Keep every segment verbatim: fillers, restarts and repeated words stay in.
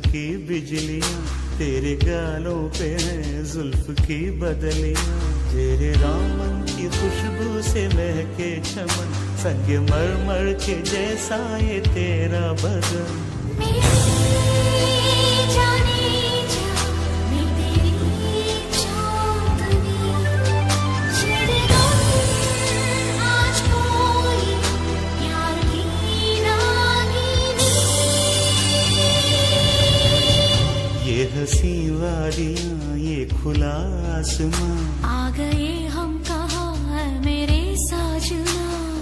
की बिजलियां, तेरे गालों पे हैं जुल्फ की बदलियां। तेरे दामन की खुशबू से महके चमन, संग मरमर के जैसा ये तेरा बदन। ये हंसी वादियाँ, ये खुला आसमां, आ गए हम कहाँ है मेरे साजना।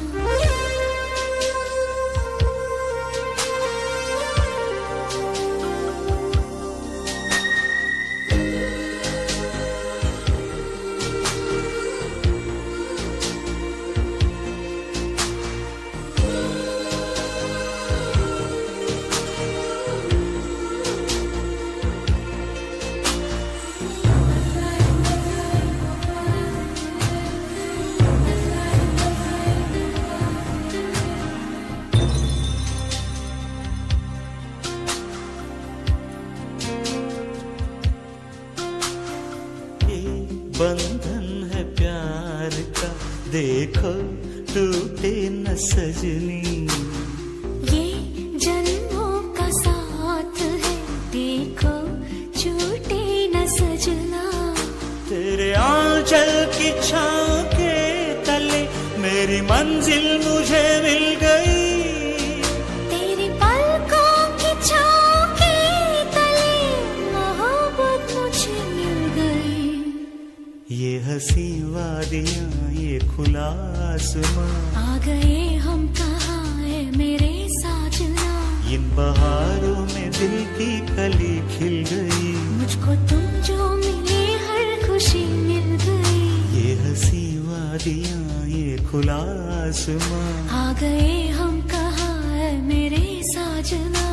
बंधन है प्यार का, देखो टूटे न सजनी। ये जन्मों का साथ है, देखो छूटे न सजना। तेरे आंचल की छाँव के तले मेरी मंजिल मुझे मिल गई। तेरी पलकों की छाँव के तले मोहब्बत मुझे मिल गई। ये हंसी वादियाँ, ये खुला आसमां, आ गए हम कहाँ है मेरे साजना। इन बहारों में दिल की कली खिल गई। मुझको तुम जो मिले हर खुशी मिल गई। ये हंसी वादियाँ, ये खुला आसमां, आ गए हम कहाँ है मेरे साजना।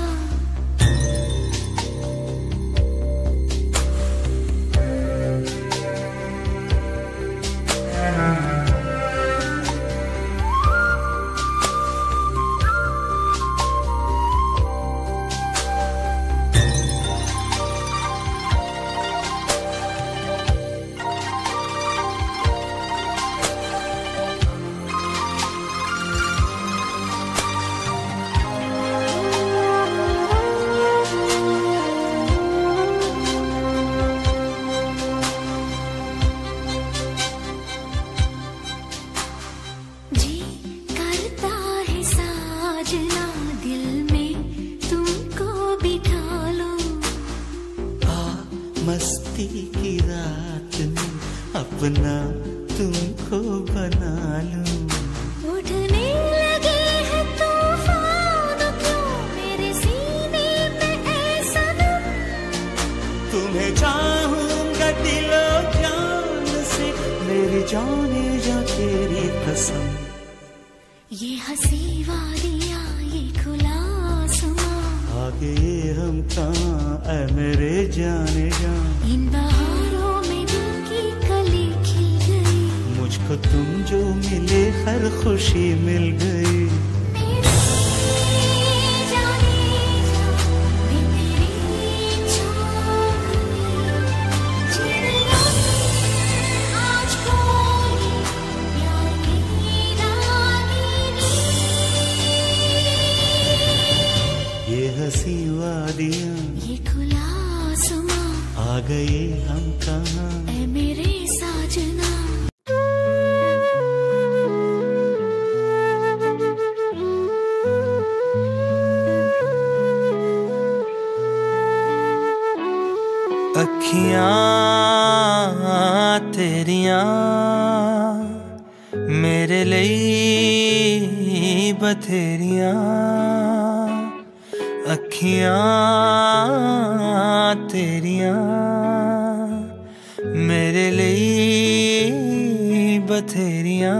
मस्ती की रात में अपना तुमको बना लूं। उठने लगे हैं तूफान क्यों मेरे सीने पे ऐसा दम। तुम्हें चाहूंगा दिलो जान से, मेरी जाने जा तेरी कसम। ये हंसी वादियाँ, ये खुला आसमां, आगे हम कहाँ ऐ मेरे जाने जा। इन बहारों में दिल की कली खिल गई। मुझको तुम जो मिले हर खुशी मिल गई। ये हंसी वादियाँ, ये खुला आसमां, आ गए हम कहाँ ऐ मेरे साजना। अखियां तेरियां मेरे लिए बथेरियां। अखियां तेरियां मेरे लिए बथेरियां।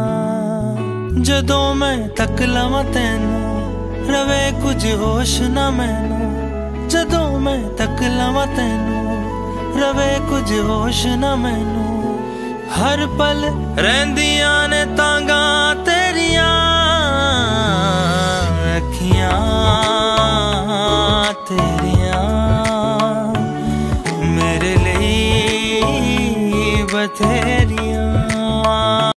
जदों मैं तक लवां तैनू रवे कुछ होश ना मैनू। जदों मैं तक लवां तैनू रवे कुछ होश ना मैनू। हर पल रहिंदियां ने तांगा तेरियां। अखियां तेरियां बथेरियां।